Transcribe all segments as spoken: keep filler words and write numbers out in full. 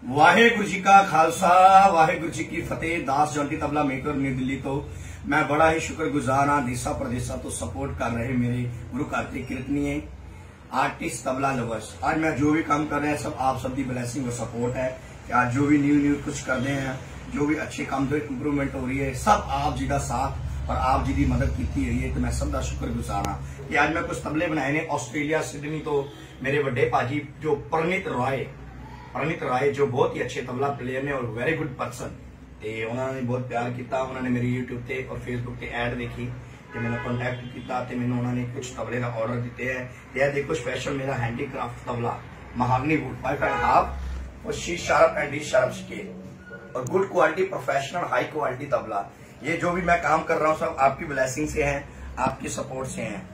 वाहेगुरु जी का खालसा वाहेगुरु जी की फतेह। दास Jonty tabla maker new Delhi तो मैं बड़ा ही शुक्रगुजार हाँ दिशा प्रदेशा तो सपोर्ट कर रहे मेरे गुरु कार्तिक कीर्तनीय आर्टिस्ट तबला लवर्स। आज मैं जो भी काम कर रहे हैं सब आप सबकी ब्लेसिंग और सपोर्ट है कि आज जो भी न्यू न्यू कुछ कर रहे हैं, जो भी अच्छे काम इंप्रूवमेंट हो रही है, सब आप जी का साथ और आप जी की मदद की हुई है तो मैं सबका शुक्रगुजार हाँ कि आज मैं कुछ तबले बनाए ने ऑस्ट्रेलिया सिडनी तो मेरे बड़े भाजी जो परनीत रॉय परनीत रॉय जो बहुत ही अच्छे तबला प्लेयर ने और वेरी गुड पर्सन ते उन्होंने बहुत प्यार किया। उन्होंने मेरी यूट्यूब ते और फेसबुक ते एड देखी ते मैंने कॉन्टैक्ट किया ते मैंने उन्होंने कुछ तबले का ऑर्डर दिते हैं। ते देखो स्पेशल मेरा handicraft tabla mahogany wood five and half और C sharp and D sharp scale और good quality professional high quality tabla. ये जो भी मैं काम कर रहा हूँ सब आपकी ब्लेसिंग से है, आपकी सपोर्ट से है।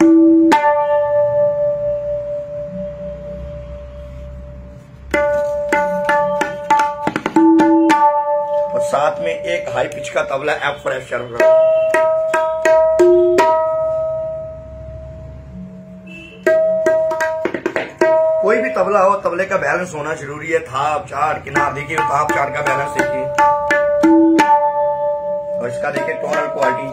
और साथ में एक हाई पिच का tabla F for F sharp. कोई भी तबला हो तबले का बैलेंस होना जरूरी है। थाप चार किनार देखिए, थाप चार का बैलेंस देखिए और इसका देखिए टोनल क्वालिटी।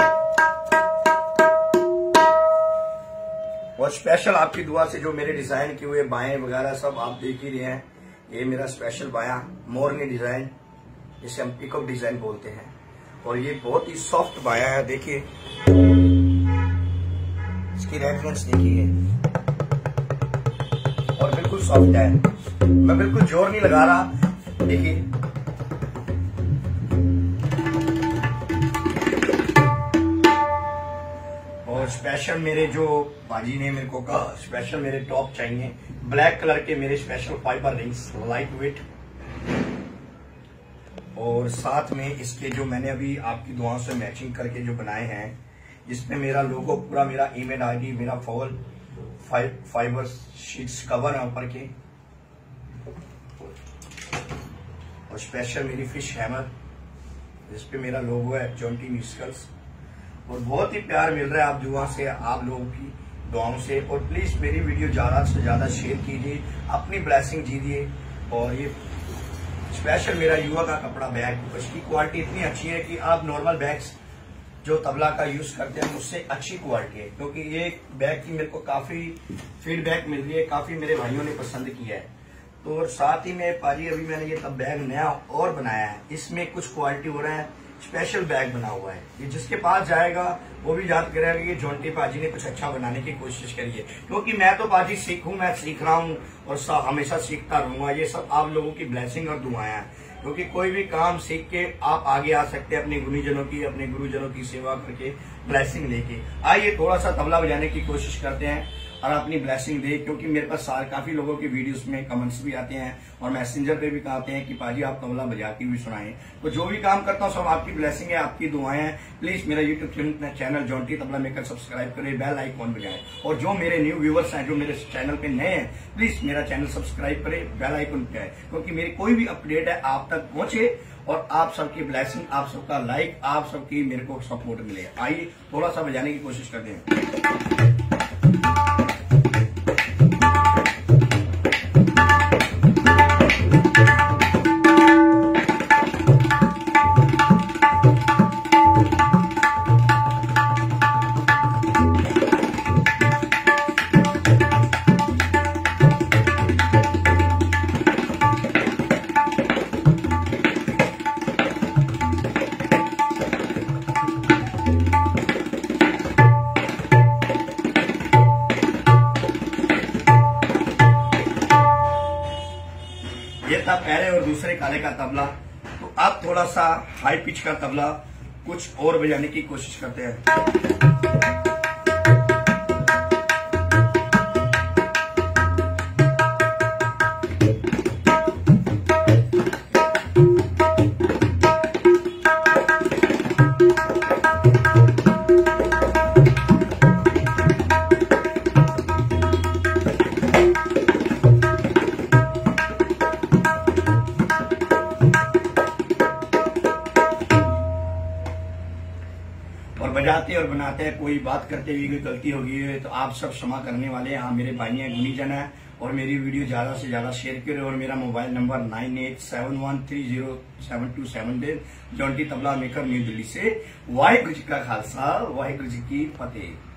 और स्पेशल आपकी दुआ से जो मेरे डिजाइन किए हुए बाएं वगैरह सब आप देख ही रहे हैं। ये मेरा स्पेशल बाया मोरनी डिजाइन जिसे हम पिकअप डिजाइन बोलते हैं और ये बहुत ही सॉफ्ट बाया है। देखिए इसकी रेफरेंस देखिए और बिल्कुल सॉफ्ट है, मैं बिल्कुल जोर नहीं लगा रहा। देखिए और स्पेशल मेरे जो बाजी ने मेरे को कहा स्पेशल मेरे टॉप चाहिए ब्लैक कलर के मेरे special fibre rings light weight और साथ में इसके जो मैंने अभी आपकी दुआओं से मैचिंग करके जो बनाए हैं जिसमें मेरा लोगो पूरा मेरा ईमेल आईडी मेरा fall five fibre sheets cover है ऊपर के और स्पेशल मेरी फिश हैमर जिसपे मेरा लोगो है जॉन्टी म्यूजिकल्स और बहुत ही प्यार मिल रहा है आप दुआ से, आप लोगों की दुआओं से। और प्लीज मेरी वीडियो ज्यादा से ज्यादा शेयर कीजिए, अपनी ब्लेसिंग दीजिए। और ये स्पेशल मेरा युवा का कपड़ा बैग, उसकी क्वालिटी इतनी अच्छी है कि आप नॉर्मल बैग्स जो तबला का यूज करते हैं उससे अच्छी क्वालिटी है क्योंकि ये बैग की मेरे को काफी फीडबैक मिल रही है, काफी मेरे भाइयों ने पसंद किया है। तो और साथ ही में पाजी अभी मैंने ये तब बैग नया और बनाया है, इसमें कुछ क्वालिटी हो रहा है, स्पेशल बैग बना हुआ है। ये जिसके पास जाएगा वो भी याद करेगा कि जॉन्टी पाजी ने कुछ अच्छा बनाने की कोशिश करी है क्योंकि मैं तो पाजी सीखूं, मैं सीख रहा हूं और हमेशा सीखता रहूंगा। ये सब आप लोगों की ब्लेसिंग और दुआएं हैं क्योंकि कोई भी काम सीख के आप आगे आ सकते हैं अपने गुरुजनों की अपने गुरुजनों की सेवा करके ब्लेसिंग लेके। आइए थोड़ा सा तबला बजाने की कोशिश करते हैं और अपनी ब्लेसिंग दे क्योंकि मेरे पास सारे काफी लोगों की वीडियोस में कमेंट्स भी आते हैं और मैसेंजर पे भी कहते हैं कि पाजी आप तबला बजाती हुई सुनाएं। तो जो भी काम करता हूँ सब आपकी ब्लेसिंग है, आपकी दुआएं हैं। प्लीज मेरा YouTube channel Jonty tabla maker subscribe करें, बेल आइकॉन बजाएं। और जो मेरे न्यू व्यूवर्स हैं जो मेरे चैनल पे नए हैं प्लीज मेरा चैनल सब्सक्राइब करें, बेल आइकन बजाएं क्योंकि मेरी कोई भी अपडेट है आप तक पहुंचे और आप सबकी ब्लेसिंग, आप सबका लाइक, आप सबकी मेरे को सपोर्ट मिले। आइए थोड़ा सा बजाने की कोशिश करते हैं। ये था पहले और दूसरे काले का तबला। तो अब थोड़ा सा हाई पिच का तबला कुछ और बजाने की कोशिश करते हैं। और बजाते और बनाते हैं, कोई बात करते हुए कोई गलती होगी है तो आप सब क्षमा करने वाले हैं। हाँ मेरे भाई हैं, गुनीजन है और मेरी वीडियो ज्यादा से ज्यादा शेयर करें। और मेरा mobile number nine eight seven one three zero seven two seven then Jonty tabla maker new Delhi से। वाहिगुरु जी का खालसा, वाहिगुरु जी की फतेह।